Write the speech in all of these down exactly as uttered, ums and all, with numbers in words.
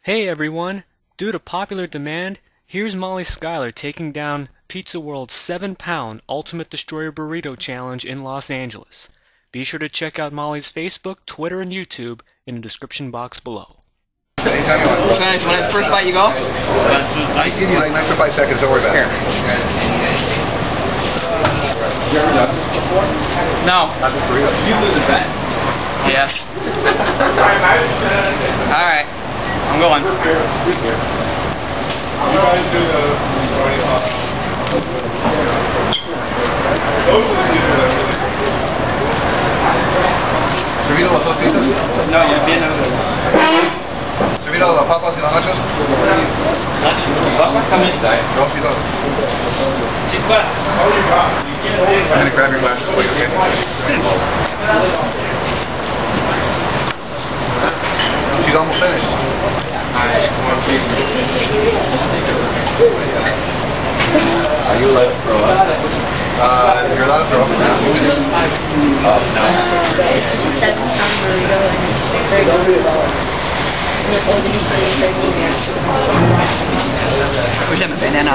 Hey everyone! Due to popular demand, here's Molly Schuyler taking down Pizza World's seven pound Ultimate Destroyer Burrito Challenge in Los Angeles. Be sure to check out Molly's Facebook, Twitter, and YouTube in the description box below. Anytime you want. Finish. When the first bite you go? I give you like an extra five seconds, don't worry about it. No. Not this burrito. You lose a bet. Yeah. Alright. I'm going. You guys do the ¿Servido las dos pizzas? No, ya viene. ¿Servido las papas y las nachos? Papas también. Dos y dos. I'm gonna grab your glasses for you, okay? She's almost finished. Are you allowed to throw up? Uh, you're allowed to throw up now. Oh, no. Push him a banana.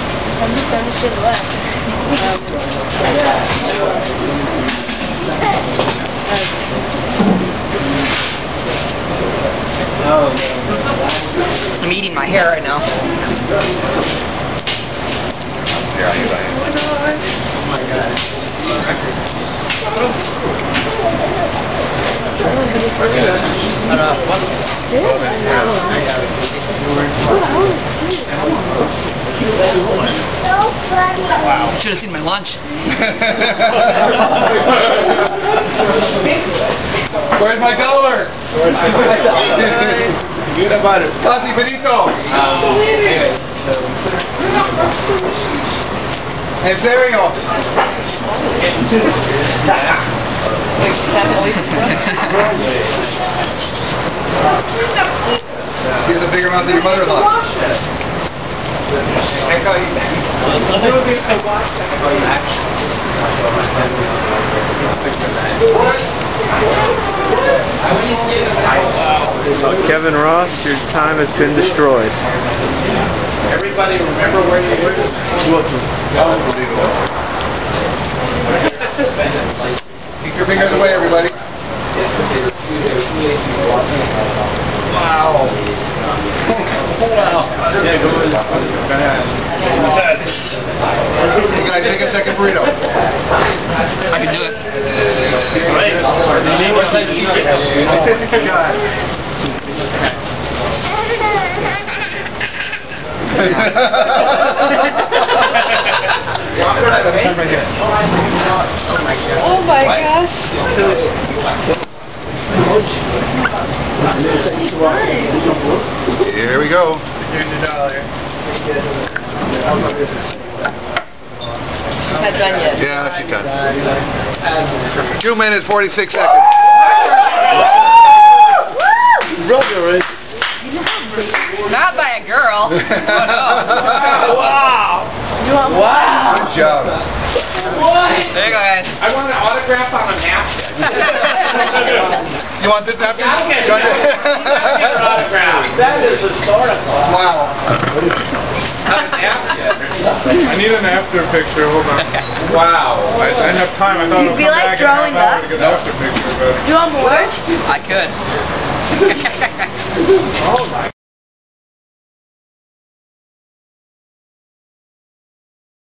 I'm eating my hair right now. Here, I'll use that. Oh my god. Wow. You should have seen my lunch. Where's my dollar? Good about it. Casi Benito. En serio. He has a bigger mouth than your mother-in-law. Kevin Ross, your time has been destroyed. Everybody remember where you were? Unbelievable. Keep your fingers away, everybody. Wow. Wow. You guys make a second burrito. I can do it. God. Oh my gosh. Here we go. She's not done yet. Yeah, she's done. Two minutes, forty-six seconds. Not by a girl. Oh, no. Wow! Wow. Good job. What? There you go, guys. I want an autograph on a napkin. You want this napkin? I'll get You want it. I'll get an autograph. That is historical. Wow. Not a napkin. I need an after picture, hold on. Wow. I, I didn't have time, I thought You'd it would be come like back in half throwing hour up. to get an after picture, but... Do you want more? I could. Oh my